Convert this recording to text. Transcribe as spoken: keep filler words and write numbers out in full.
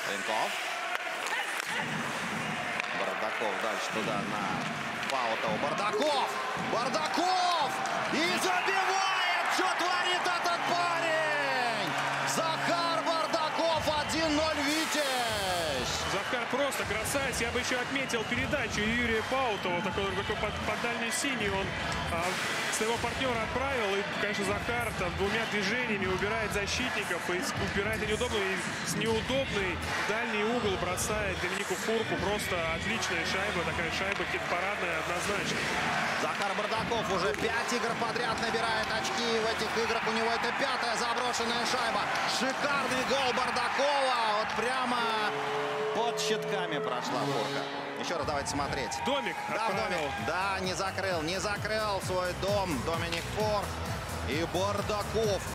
Клинков. Бардаков дальше туда на Паутова. Бардаков! Бардаков! И забивает! Что творит этот парень? Захар Бардаков, один ноль, Витязь! Захар просто красавец. Я бы еще отметил передачу Юрия Паутова. Такой, такой под, под дальний синий он а, своего партнера отправил. И, конечно, Захар там двумя движениями убирает защитников. И убирает и неудобно, и с неудобный дальний угол бросает Доминику Фурку. Просто отличная шайба. Такая шайба хит-парадная однозначно. Захар Бардаков уже пять игр подряд набирает очки. В этих играх у него это пятая заброшенная шайба. Шикарный гол Бардакова. Вот прямо под щитками прошла Фурка. Еще раз давайте смотреть. Домик Да, в домик. Да, не закрыл, не закрыл свой дом Доминик Фурк. И Бардаков